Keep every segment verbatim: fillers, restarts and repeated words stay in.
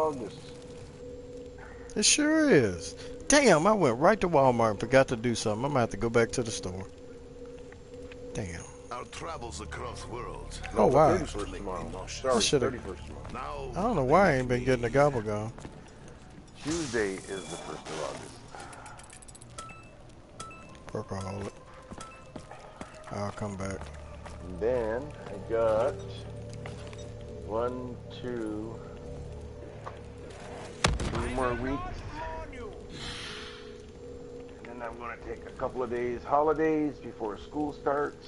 August. It sure is. Damn, I went right to Walmart and forgot to do something. I'm gonna have to go back to the store. Damn. Our travels across worlds. Oh, No, the wow. thirty-first tomorrow. I Sorry, should've- thirty-first tomorrow. Now, I don't know why I ain't been getting the gobble gum. Tuesday is the first of August. Workaholic. I'll come back. And then I got one, two, three more weeks. And then I'm going to take a couple of days holidays before school starts.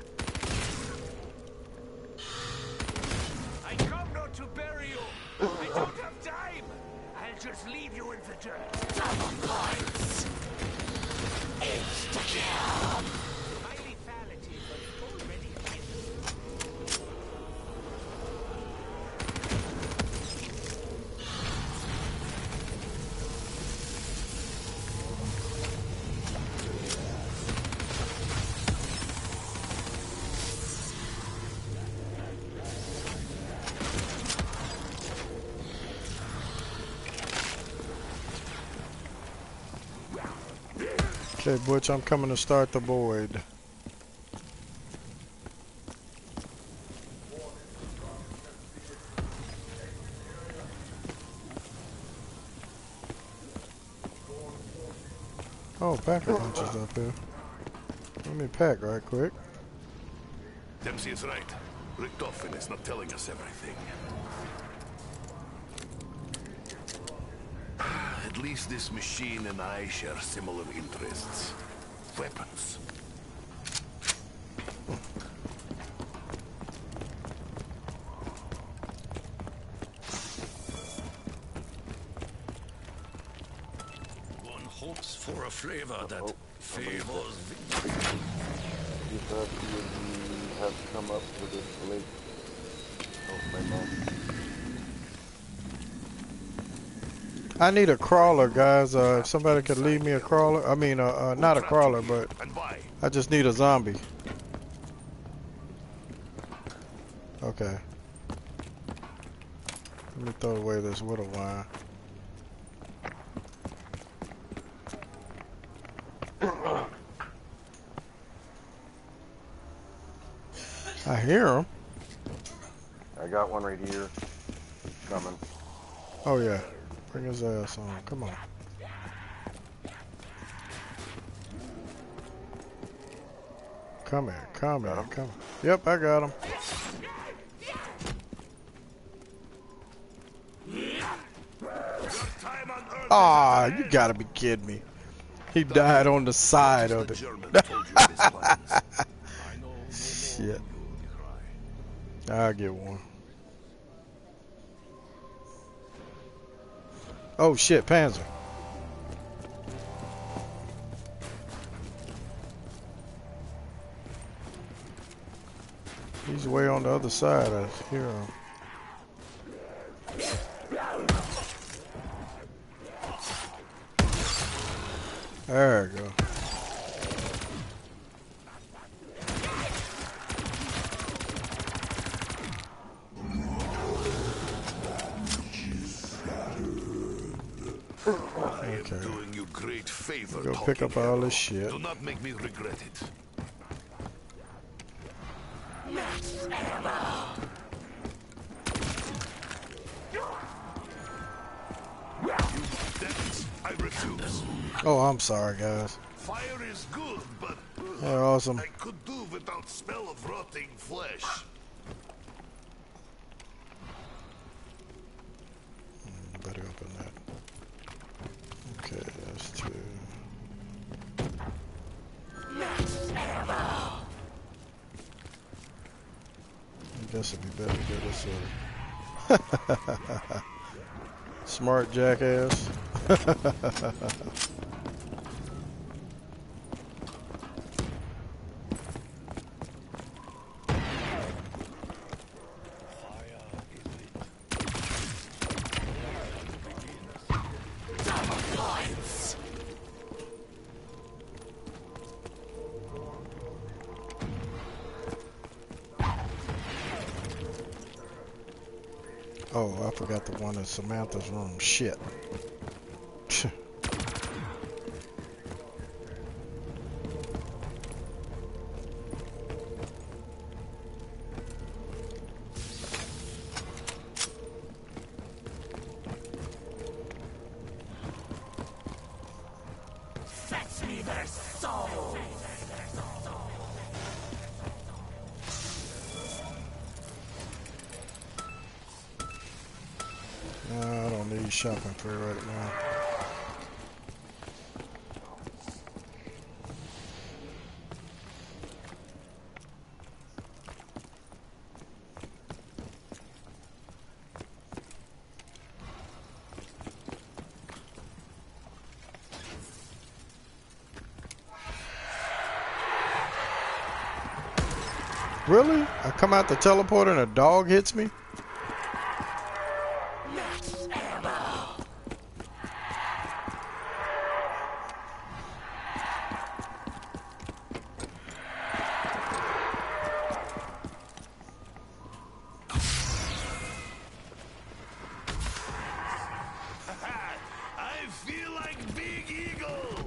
I come not to bury you. I don't have time. I'll just leave you in the dirt. Double points. Insta-kill. My lethality was already hit. Okay, Butch, I'm coming to start the void. Oh, packer punches up here. Let me pack right quick. Dempsey is right. Richtofen is not telling us everything. At least this machine and I share similar interests. Weapons. One hopes for a flavor that Oh, favors the... You thought you would have come up with this late. Oh, my mom. I need a crawler, guys. Uh, if somebody could leave me a crawler. I mean, uh, uh, not a crawler, but And why? I just need a zombie. Okay. Let me throw away this widow wine. I hear him. I got one right here. Coming. Oh yeah. Bring his ass on. Come on. Come here. Come here. Come here. Yep, I got him. Ah, you gotta be kidding me. He died on the side of it. Shit. I'll get one. Oh shit, Panzer. He's way on the other side. I hear him. There we go. Okay. Doing you great favor. Go pick up all this shit. Do not make me regret it. Max ammo. That I refuse. Oh, I'm sorry, guys. Fire is good, but uh, Yeah, awesome. I could do without smell of rotting flesh. Mm, better open that. Okay, that's two. Max ammo. I guess it'd be better to go this way. Smart jackass. Double points. Oh, I forgot the one in Samantha's room. Shit. Fetch me their souls! No, I don't need shopping for it right now. Really? I come out the teleporter and a dog hits me? Max ammo! I feel like Big Eagle.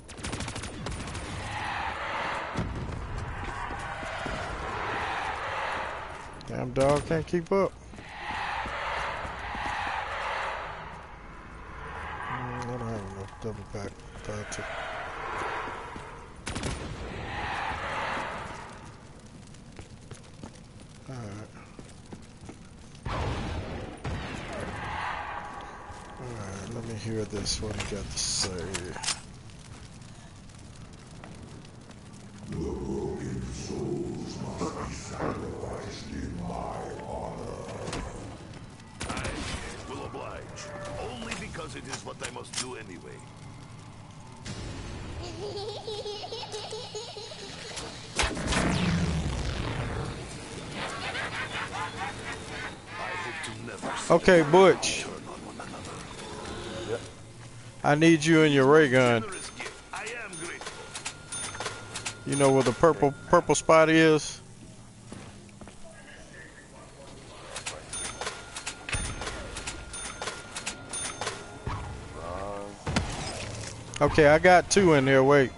Damn dog can't keep up. Mm, I don't have enough double back. Thought to. Alright. Alright, let me hear this. What he got to say. I will oblige. Only because it is what I must do anyway. I hope to never see Okay, Butch. turn on one another. Yep. I need you and your ray gun. Generous gift. I am grateful. You know where the purple purple spot is? Wrong. Okay, I got two in there. Wait.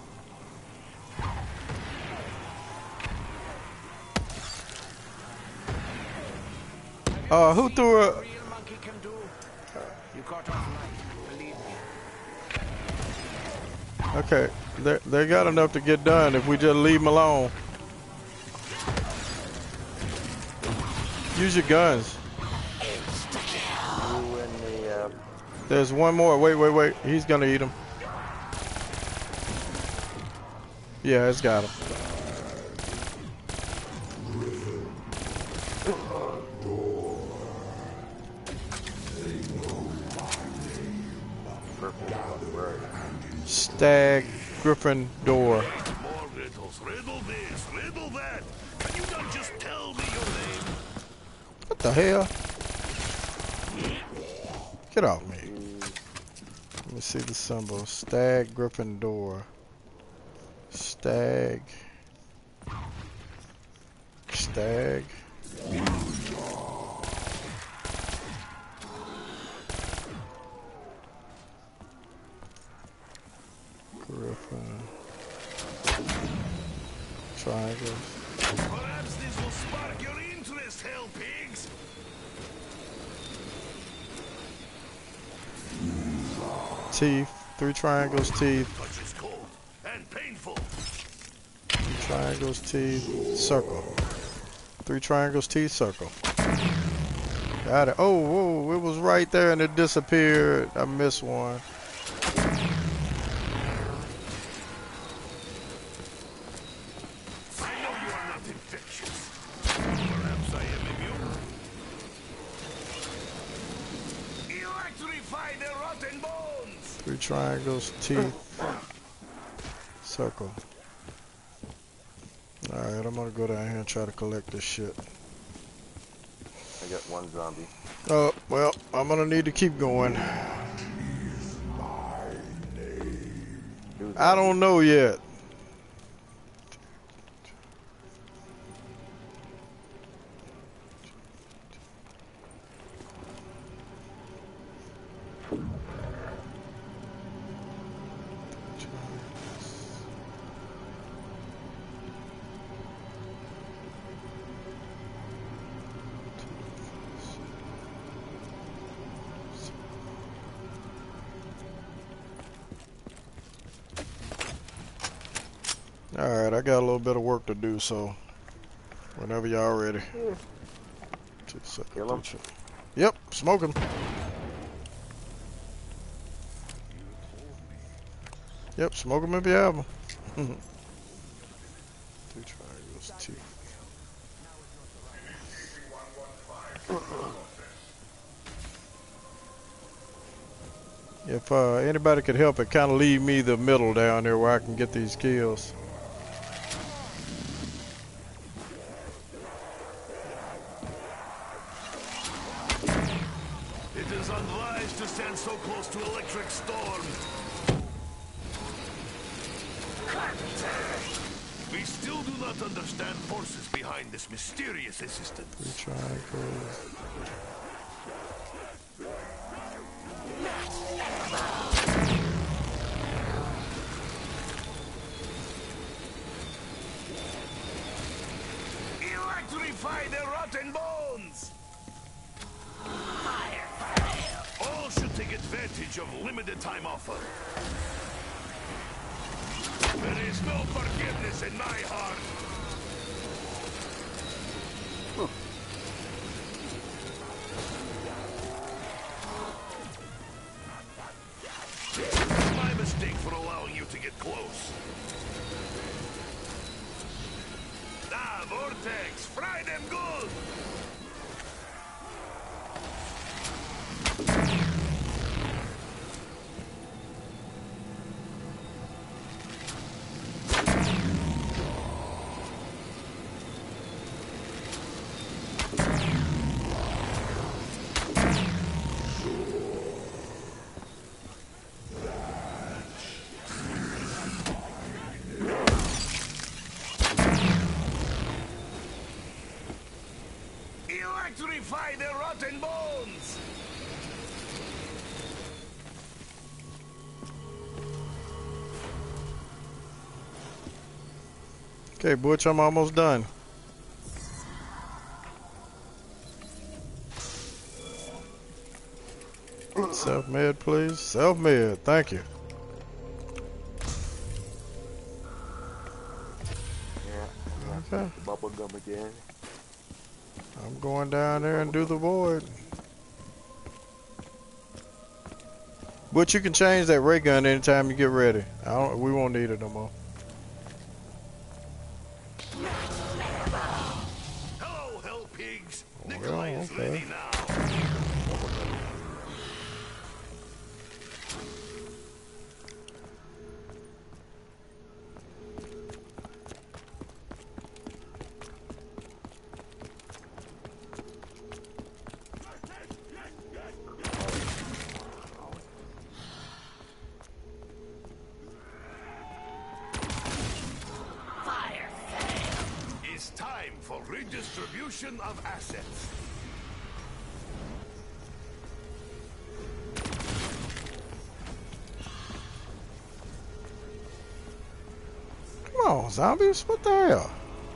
Uh, who threw a... Real monkey can do. You caught off light, believe me. Okay, they they got enough to get done if we just leave them alone. Use your guns. You and the, uh, There's one more. Wait, wait, wait. He's gonna eat him. Yeah, it's got him. Stag, Griffin, door. More riddles. Riddle this. Riddle that. Can you not just tell me your name? What the hell? Get off me. Let me see the symbol. Stag, Griffin, door. Stag. Stag. Griffin. Triangles. Perhaps this will spark your interest, hell pigs. Teeth. Three triangles, teeth. Touch is cold and painful. Three triangles, teeth, circle. Three triangles, teeth, circle. Got it. Oh, whoa, it was right there and it disappeared. I missed one. I know you are not infectious. Perhaps I am immune. Electrify the rotten bones. Three triangles, teeth, circle. Alright, I'm gonna go down here and try to collect this shit. I got one zombie. Oh, well, I'm gonna need to keep going. Two I don't know yet. Alright, I got a little bit of work to do, so whenever y'all ready. Yeah. Two, seven, Kill 'em. three, two. Yep, smoke him. Yep, smoke him if you have them. Two triangles, T. If uh, anybody could help it, kind of leave me the middle down there where I can get these kills. It is unwise to stand so close to electric storm. We still do not understand forces behind this mysterious assistance. Three triangles. Electrify the rotten bones! All should take advantage of limited time offer. There is no forgiveness in my heart. My mistake for allowing you to get close. Ah, Vortex, fry them good! Electrify the rotten bones! Okay, Butch, I'm almost done. Self-med, please. Self-med, thank you. Yeah. Okay. Bubble gum again. I'm going down there and do the void. But you can change that ray gun anytime you get ready. I don't. We won't need it no more. Hello, hell pigs! Oh, Nikolai is okay. ready now. It's time for redistribution of assets. Come on, zombies! What the hell?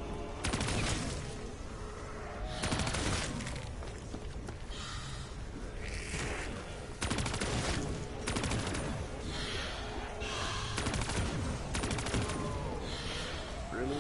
Really?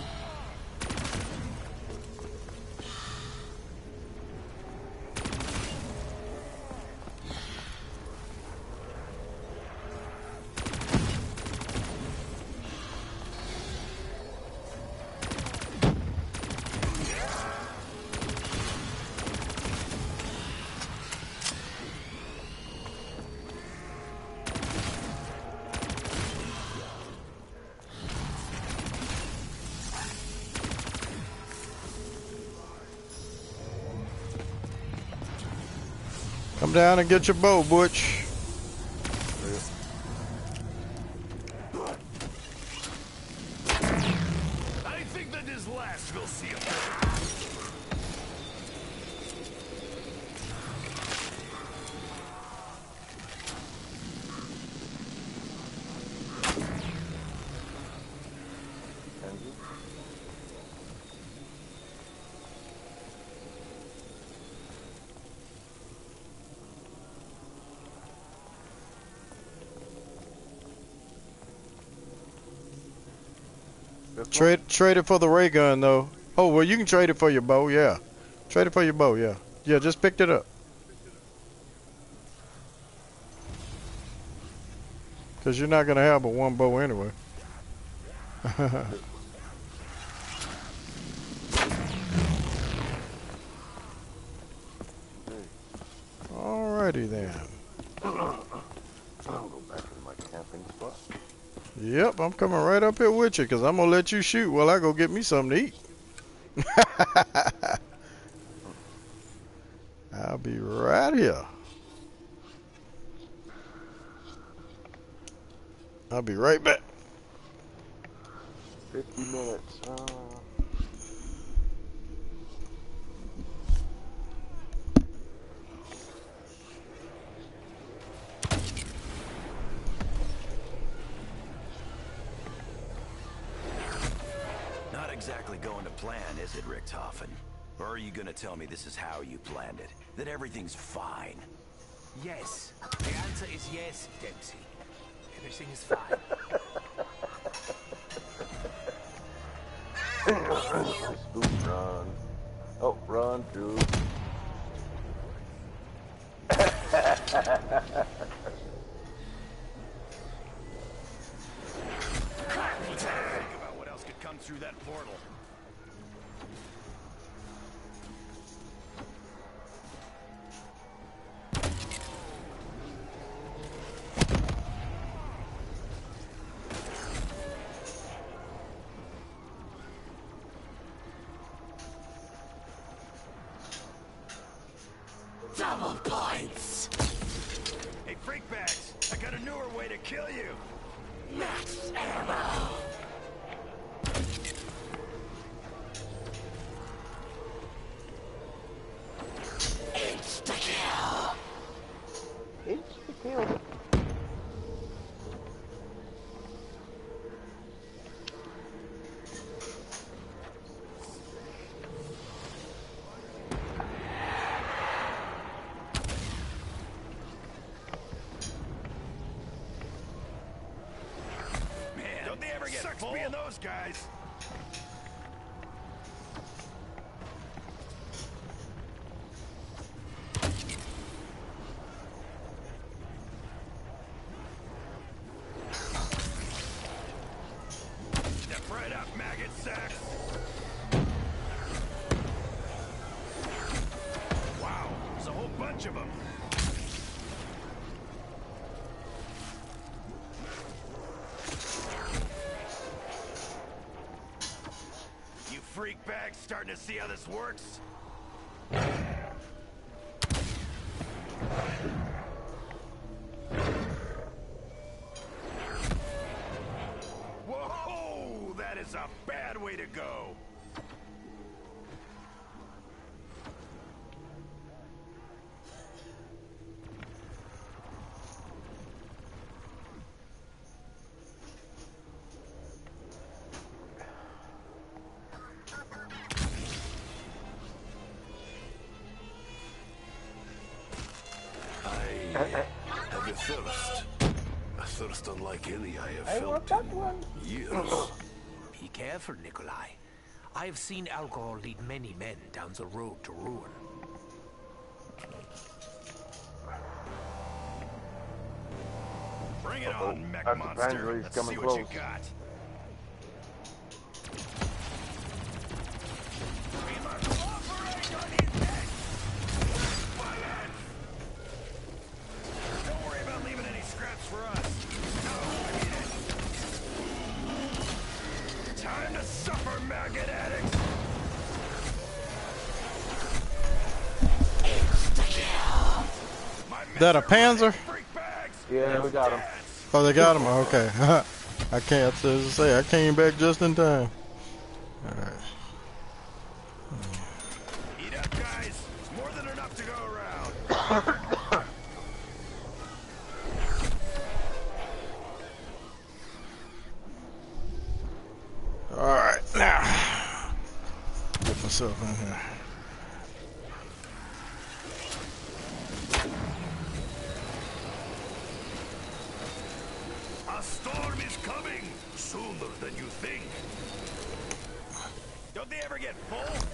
Come down and get your bow, Butch. I think that his last will see it. Kenzie? This one? Trade trade it for the ray gun though. Oh well, you can trade it for your bow. Yeah, trade it for your bow. Yeah, yeah. Just picked it up. Cause you're not gonna have but one bow anyway. Alrighty then. I'll go back to my camping spot. Yep, I'm coming right up here with you, cause I'm gonna let you shoot while I go get me something to eat. I'll be right here. I'll be right back. Fifty minutes. Uh... Not exactly going to plan, is it, Richthofen? Or are you gonna tell me this is how you planned it? That everything's fine? Yes. The answer is yes, Dempsey. Everything is fine. Scoop, run. Oh, run, dude. Think about what else could come through that portal. Double points. Hey, freakbags! I got a newer way to kill you! Max ammo. Insta-kill. Insta-kill. Man, don't they ever get sucks being those guys? Step right up, maggot sacks. Wow, there's a whole bunch of them. You freak bags starting to see how this works? Whoa, that is a bad way to go. I have a thirst. A thirst unlike any I have I felt want that in one. years. Be careful, Nikolai. I have seen alcohol lead many men down the road to ruin. Bring it Uh-oh. on, mech That's monster. Evangeline Let's coming see what you close. got. Don't worry about leaving any scraps for us. No, I need it. Time to suffer, maggot addicts. My That a master Panzer? freak bags. Yeah, we got him. Oh, they got him. Okay. I can't I was to say I came back just in time. All right. Eat up, guys. There's more than enough to go around. All right. Now, get myself in here. A storm is coming sooner than you think. Don't they ever get full?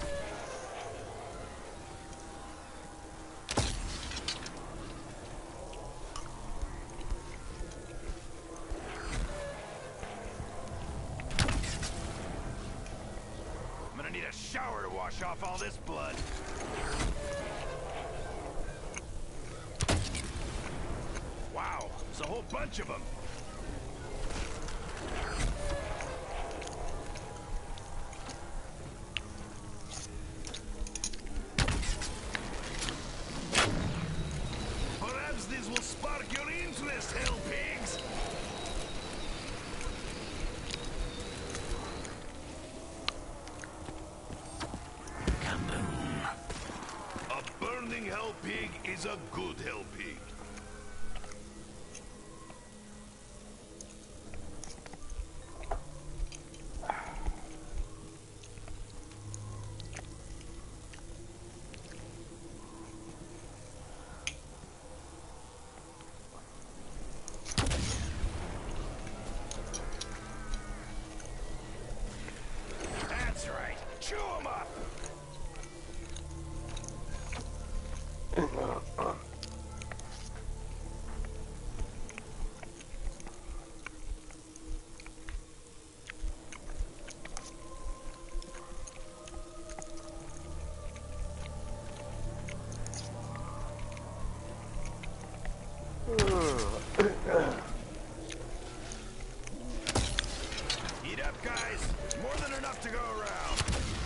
I'm gonna need a shower to wash off all this blood. Wow, there's a whole bunch of them. Perhaps this will spark your interest, hell pigs. A burning hell pig is a good hell pig. That's right. Chew 'em up. Eat up, guys. More than enough to go around.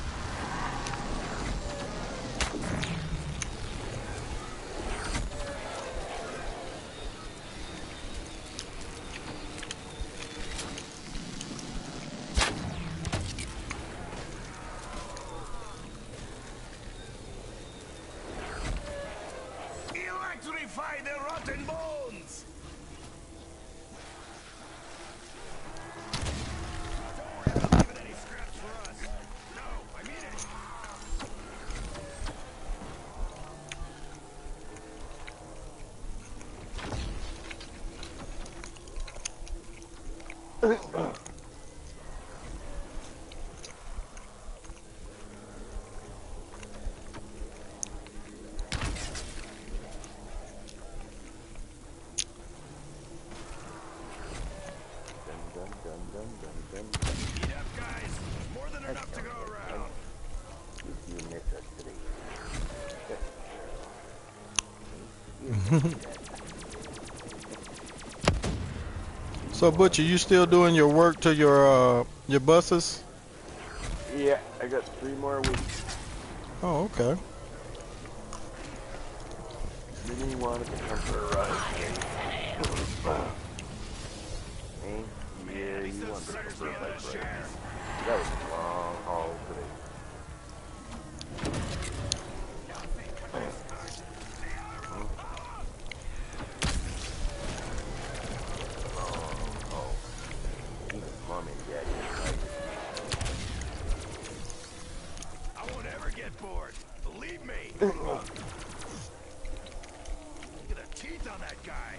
Electrify the rotten bones! Don't worry about leaving any scraps for us. No, I mean it. Dun, dun, dun, dun, dun, dun. Eat up, guys. More than enough to go around. If you miss us today. So Butcher, you still doing your work to your uh, your buses? Yeah, I got three more weeks. Oh, okay. Really wanted to come for a ride. Me? Yeah, These you those wanted to come suckers for a get bike a ride. share. That was a long haul today. Oh, oh. Even mom and daddy are like, I won't ever get bored. Believe me. Look at the teeth on that guy.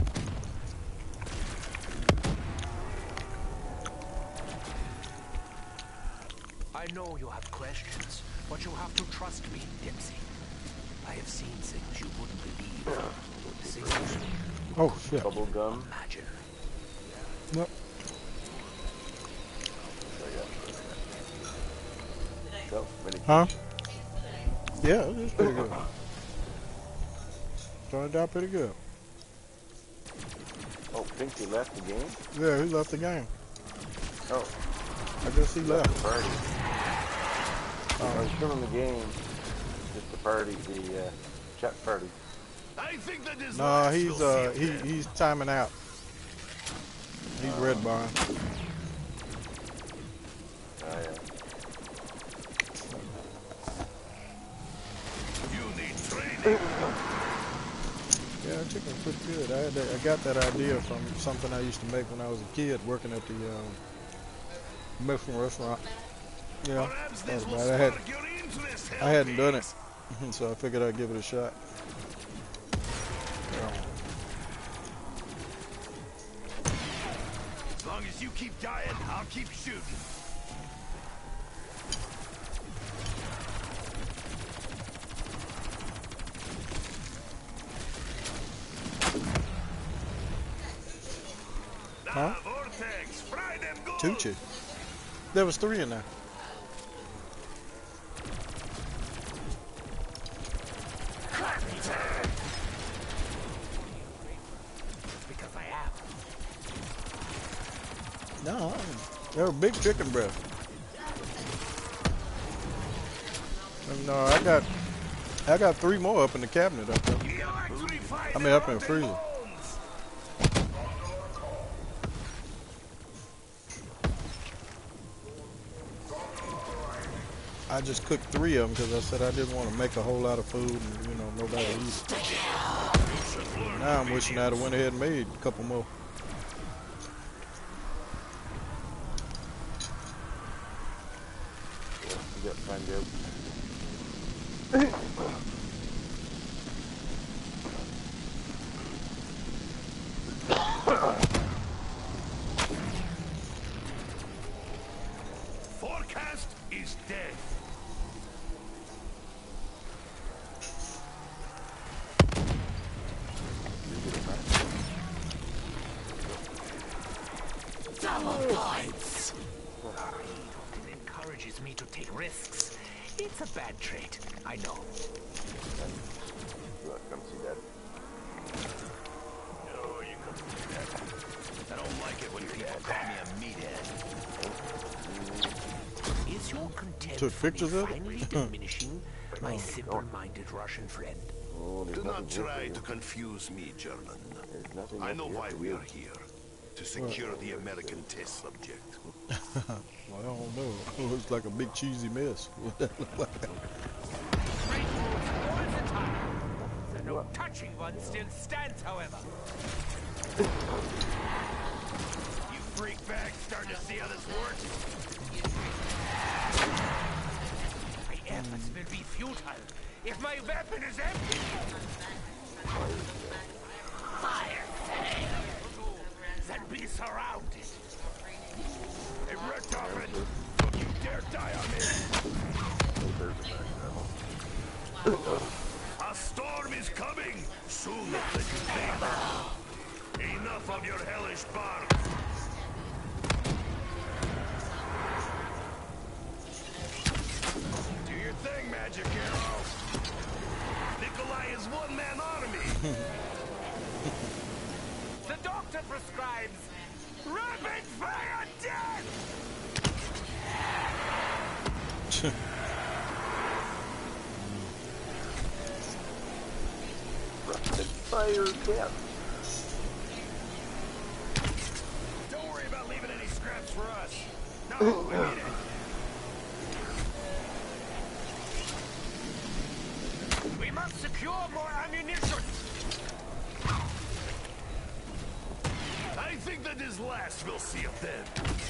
I know you have questions, but you have to trust me, Dempsey. I have seen things you wouldn't believe. Things Oh shit. bubble you gum. imagine. Yep. So, yeah. So, ready? Huh? Yeah, it's pretty good. Started out pretty good. Oh, Pinky left the game? Yeah, he left the game. Oh, I guess he left left. the party. Oh, I was still in the game. Just the party, the uh, chat party. I think that is No, he's uh he he's timing out. He's red barn. Oh, yeah. You need training. Yeah, chicken's pretty good. I had that, I got that idea from something I used to make when I was a kid, working at the um, Mexican restaurant. Yeah, Perhaps that was this will bad. I had spark your interest, I hadn't done it, Hellpigs. so I figured I'd give it a shot. Yeah. long as you keep dying, I'll keep shooting. Huh? Vortex, fry them good. Two chick. There was three in there. Because I am. No, they were big chicken breasts. And, no, I got, I got three more up in the cabinet up there. I mean, up in the freezer. I just cooked three of them because I said I didn't want to make a whole lot of food and, you know, nobody eat it. Now I'm wishing I'd have went ahead and made a couple more. You got find out. Forecast is dead. Double points. It often encourages me to take risks. It's a bad trait, I know. Look, come see that. No, you come see that. I don't like it when people call me a meathead. Is your contempt Took for me pictures of it? finally diminishing, my simple-minded Russian friend? Oh, there's Do nothing not here try for to you. confuse me, German. There's nothing I else know here why for we you. are here. To secure the American test subject. Well, I don't know. It looks like a big cheesy mess. What that look like? Great moves all the time. The no touching one still stands, however. You freak bags starting to see how this works? My efforts will be futile if my weapon is empty. Fire sale. Then be surrounded. Hey, Richthofen! Don't you dare die on me! A storm is coming! Soon the place is big. Enough of your hellish bark! Do your thing, Magic Arrow! Nikolai is one-man army! The doctor prescribes rapid fire death! Rapid fire death. Don't worry about leaving any scraps for us. No, I mean it. We must secure more ammunition! I think that this last will see it then.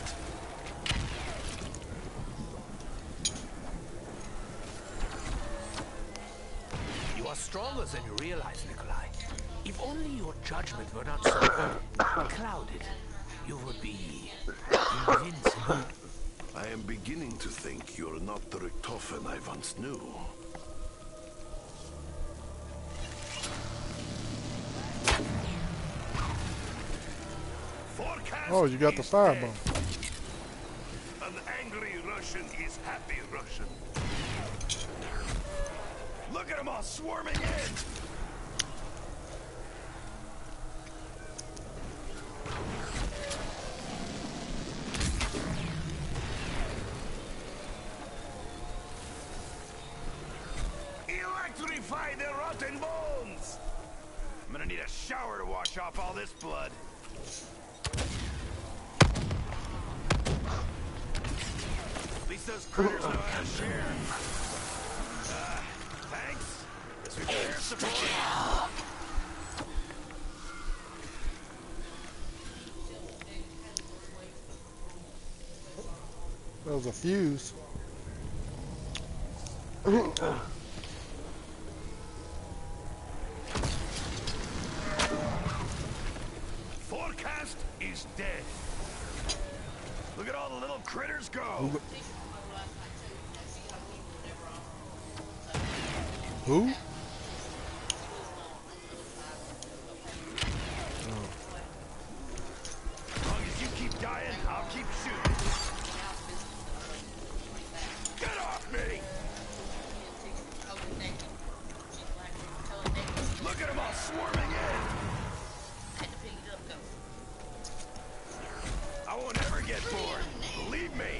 You are stronger than you realize, Nikolai. If only your judgment were not so clouded, you would be invincible. I am beginning to think you're not the Richthofen I once knew. Forecast Oh, you got the is firebomb. dead. An angry Russian is happy Russian. Look at them all swarming in! Electrify their rotten bones! I'm gonna need a shower to wash off all this blood. At least those critters know how to share. Uh, thanks. Guess we can air support. That was a fuse. Forecast is dead. Look at all the little critters go. Who? As long as you keep dying, I'll keep shooting. Get off me! Look at them all swarming in. I won't ever get bored. Believe me.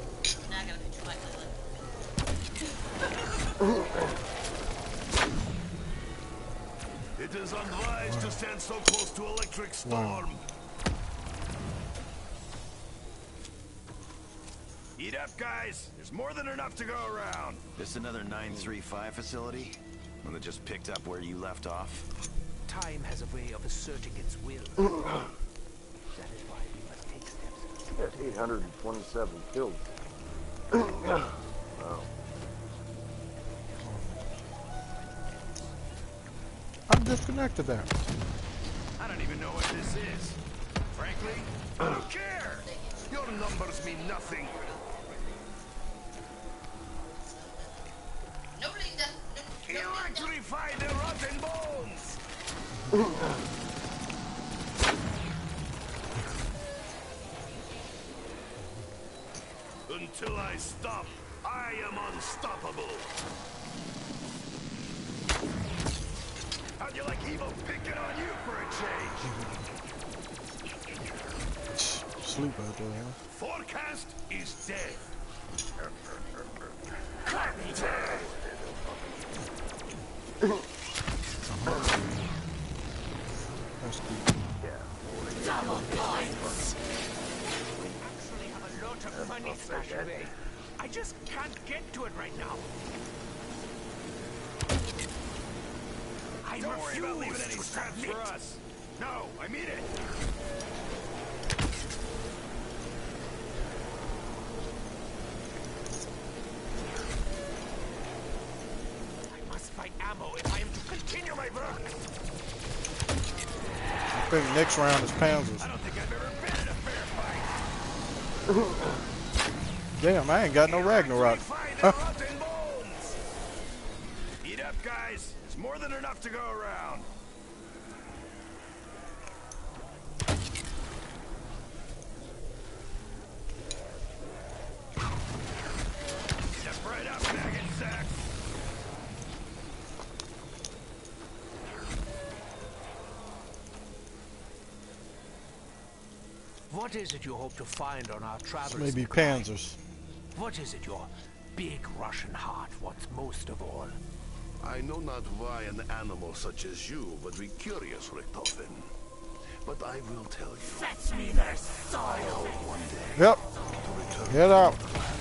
It is unwise to stand so close to electric storm. Eat up, guys. There's more than enough to go around. This another nine three five facility? One that just picked up where you left off? Time has a way of asserting its will. That is why we must take steps. That's eight hundred twenty-seven kills. Wow. I'm disconnected there. I don't even know what this is. Frankly, I don't care. Your numbers mean nothing. Electrify the rotten bones! Until I stop, I am unstoppable. How'd you like evil picking on you for a change? Sleep out there, huh? Forecast is dead. That's good. Double points. Actually have a lot of money stashed away. I just can't get to it right now. I Don't worry about leaving refuse any to scraps submit. for us. No, I mean it. I must find ammo if I am to continue my work. I think next round is Panzers. I don't think I've ever been in a fair fight. Damn, I ain't got no Ragnarok. Electrify the rotten bones. Eat up, guys. There's more than enough to go around. Step right up, maggot sack. What is it you hope to find on our travels? Maybe Nikolai? Panzers. What is it your big Russian heart wants most of all? I know not why an animal such as you would be curious, Richthofen. But I will tell you. Fetch me their soil. One day, Yep. to return, Get out.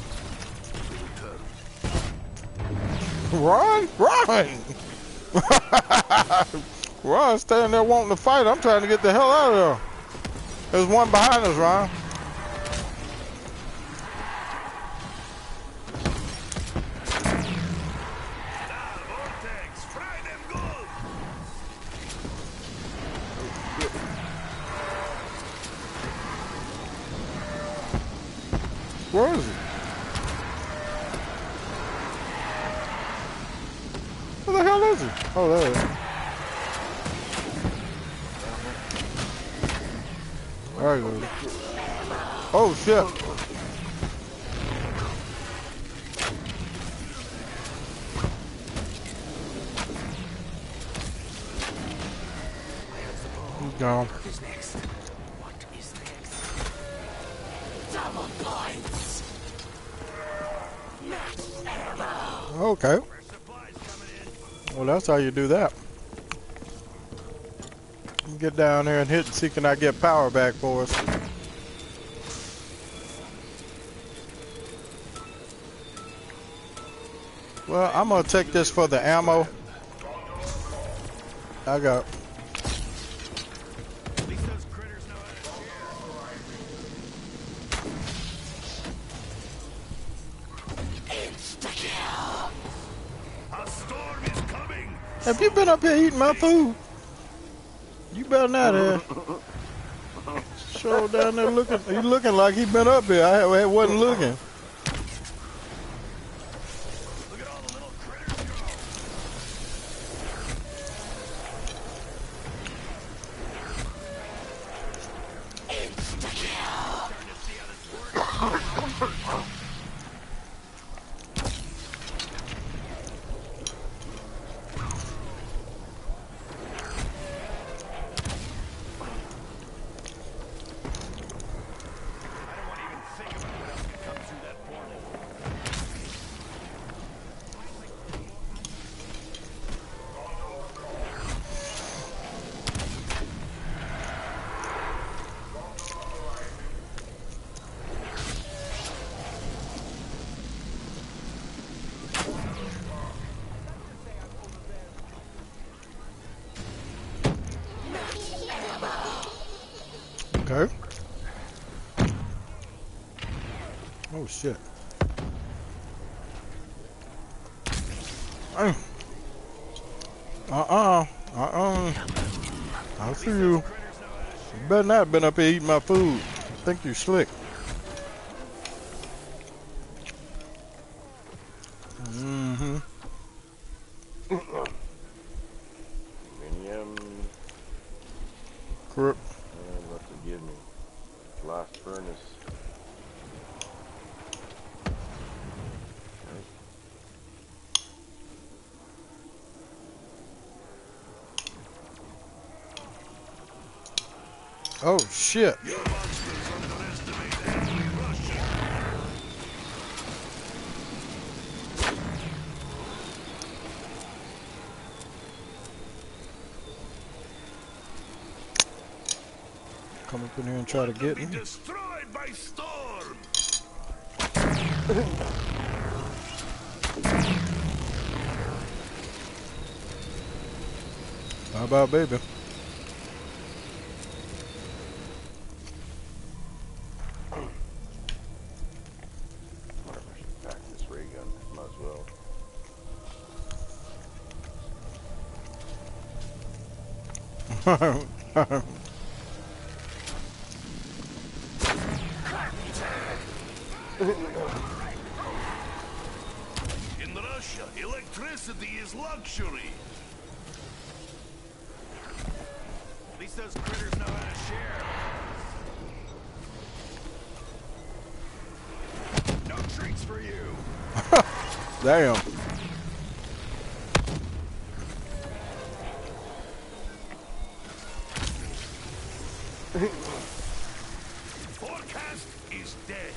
to return. Run! Run! Run, standing there wanting to fight. I'm trying to get the hell out of there. There's one behind us, Ron. Ah, Vortex, fry them good. Where is he? Where the hell is he? Oh, there he is. There he is. Oh, shit. He's gone. What is next? What is next? Double points. Max ammo. Okay. Fresh supplies coming in. Well, that's how you do that. Get down there and hit and see can I get power back for us. Well, I'm gonna take this for the ammo. I got. At least those critters know how to share. Insta-kill. A storm is coming. Have you been up here eating my food? You better not have. Sure down there looking. He looking like he been up here. I, I wasn't looking. Look at all the little critters go. Starting to see how this works. Okay. Oh shit. Uh uh. Uh uh. I see you. You better not have been up here eating my food. I think you slick. Mm-hmm. Minium. Crip. And what to give me? Blast furnace. Oh shit. Your monsters underestimate enemy Russia. Come up in here and try to get Be me. destroyed by storm. How about baby? Wonder if I should pack this ray gun. Might as well. In Russia, electricity is luxury. At least those critters know how to share. No treats for you. Damn. Forecast is dead.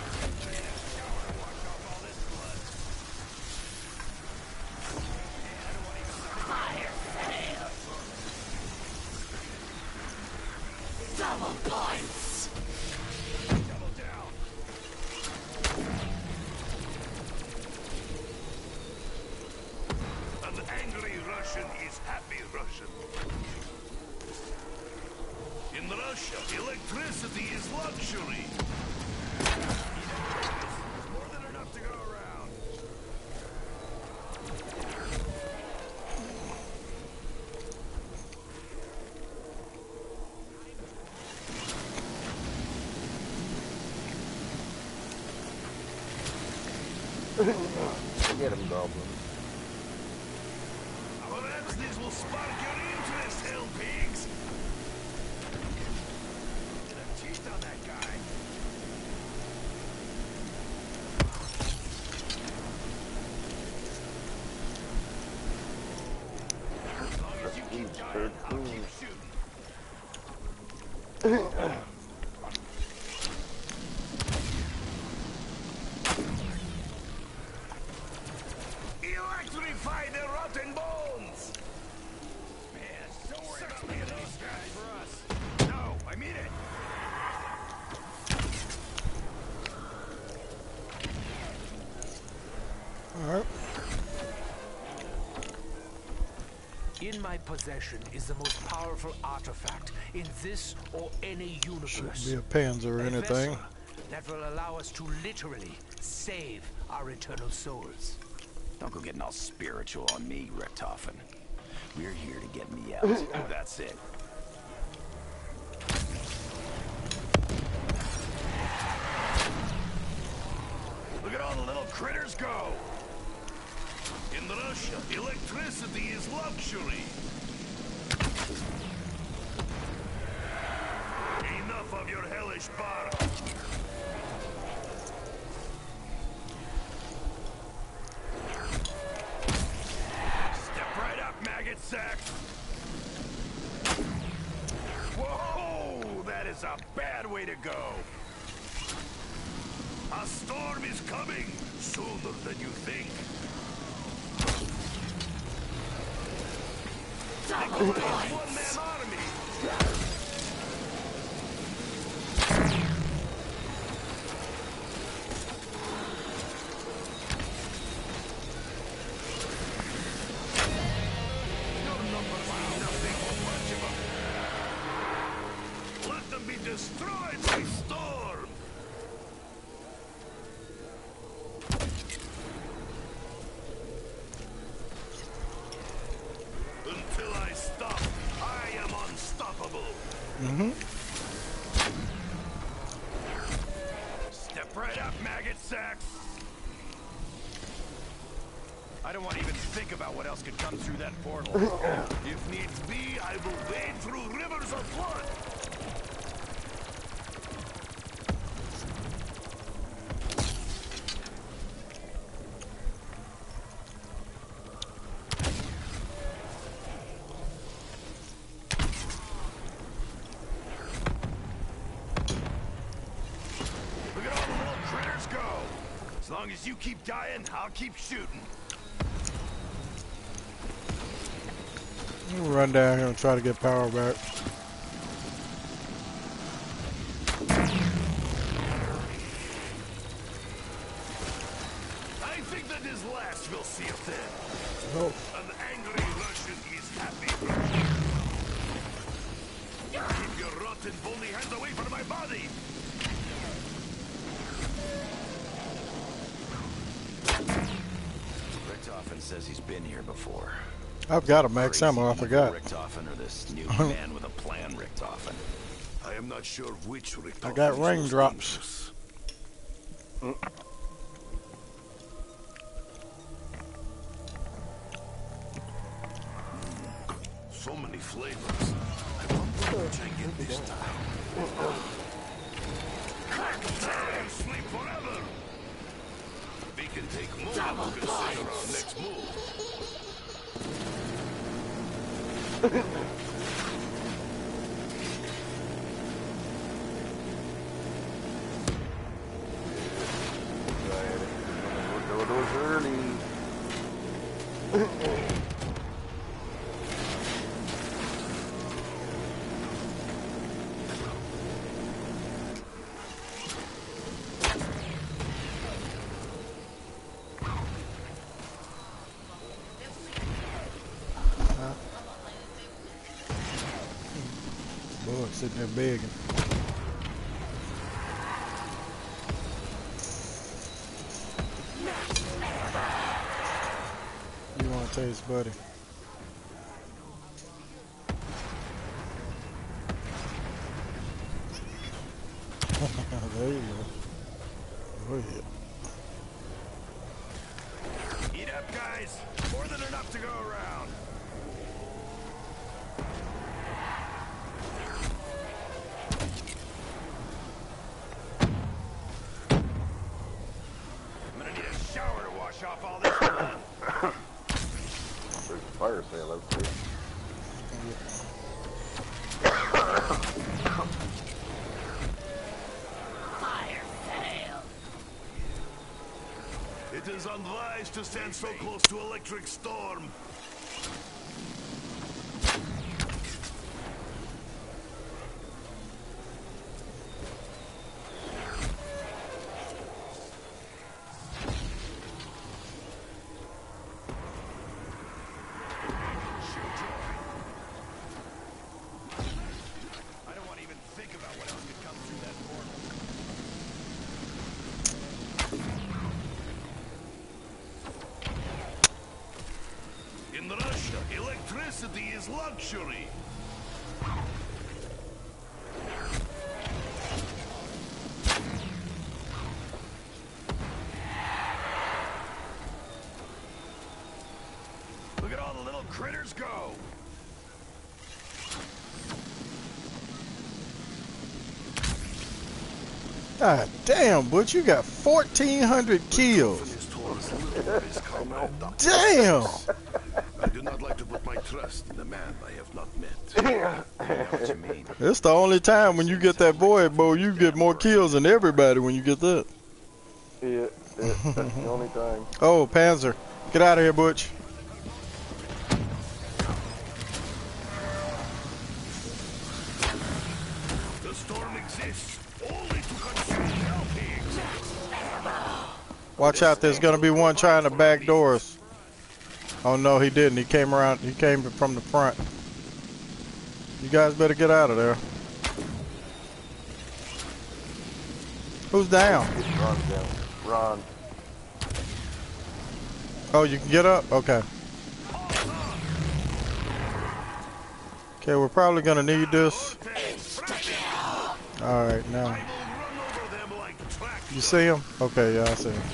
Double points. Double down. An angry Russian is happy Russian. In Russia, electricity is luxury. More than enough to go around. Get him, Goblin. Perhaps this will spark your interest, hell pigs. Get teeth on that guy. As long as you keep dying, I'll keep shooting. Electrify the rotten bones. Man, don't worry about me and those guys for us. No, I mean it. Alright. In my possession is the most powerful artifact in this or any universe. Shouldn't be a Panzer or A anything. vessel that will allow us to literally save our eternal souls. Don't go getting all spiritual on me, Richtofen. We're here to get me out. That's it. Russia, electricity is luxury. Enough of your hellish bark. Step right up, maggot sack. Whoa, that is a bad way to go. A storm is coming sooner than you think. Double Nikolai is points. one-man army. Your numbers mean nothing but much of them. Let them be destroyed by storm. Until I stop, I am unstoppable. Mm-hmm. Step right up, maggot sacks. I don't want to even think about what else could come through that portal. If needs be, I will wade through rivers of blood. Look at all the little critters go. As long as you keep dying, I'll keep shooting. We'll run down here and try to get power back. I think that this last will see us in. Oh. An angry Russian is happy. Keep your rotten, bony hands away from my body! Richtofen says he's been here before. I've got a max Crazy ammo, I evil forgot. Richtofen or this new man with a plan, Richtofen. I am not sure which Richtofen I got is most raindrops. dangerous. So many flavors. I wonder which I get this time. Now you sleep forever. We can take more Double to consider our points. next move. Go those early. Boy, sitting there begging. You want to taste, buddy? There you go. Go ahead. Eat up, guys. More than enough to go around. I'm gonna need a shower to wash off all this blood. There's a fire sale out there. Fire sale. It is unwise to stand so close to electric storm. I don't want to even think about what else could come through that portal. In Russia, electricity is luxury. critters go. God damn, Butch, you got fourteen hundred kills. Damn! I do not like to put my trust in a man I have not met. I know what you mean. It's the only time when you get that void bow, you get more kills than everybody when you get that. Yeah, yeah, that's the only time. Oh, Panzer. Get out of here, Butch. The storm exists only to consume hell pigs. Watch out, there's gonna be one trying to backdoor us. Oh no, he didn't. He came around, he came from the front. You guys better get out of there. Who's down? Ron's down. Ron. Oh, you can get up? Okay. Okay, we're probably gonna need this. Alright, now. You see him? Okay, yeah, I see him.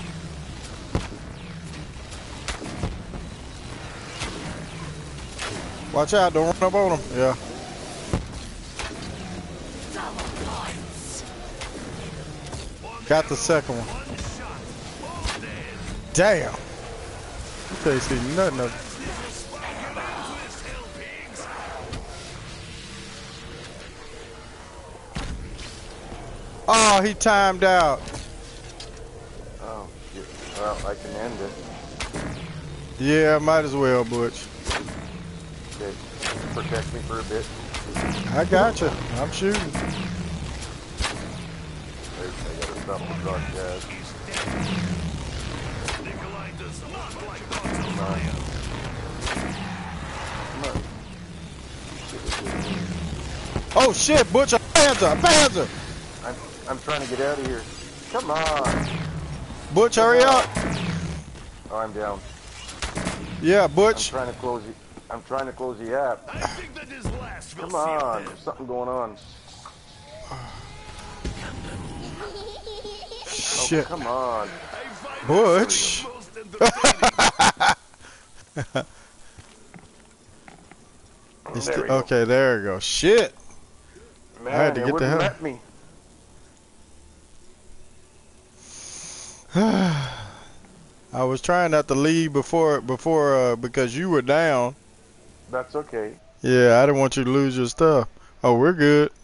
Watch out, don't run up on him. Yeah. Got the second one. Damn. You can't see nothing of it. Oh, he timed out. Oh, shit. Well, I can end it. Yeah, might as well, Butch. Okay. Protect me for a bit. I got you. I'm shooting. Wait, I gotta stop the broadcast. Nikolai does not like Come on. Come on. Oh shit, Butch, a Panzer, a Panzer! I'm, I'm trying to get out of here. Come on. Butch, hurry up! Oh, I'm down. Yeah, I'm Butch. trying to close the. I'm trying to close the app. I think that is last. Come on, there's something going on. Oh, Shit. come on. Butch. He's There sti- we go. okay, there we go. Shit. Man, I had to it get the wouldn't hell- let me. I was trying not to leave before before uh, because you were down. That's okay. Yeah, I didn't want you to lose your stuff. Oh, we're good.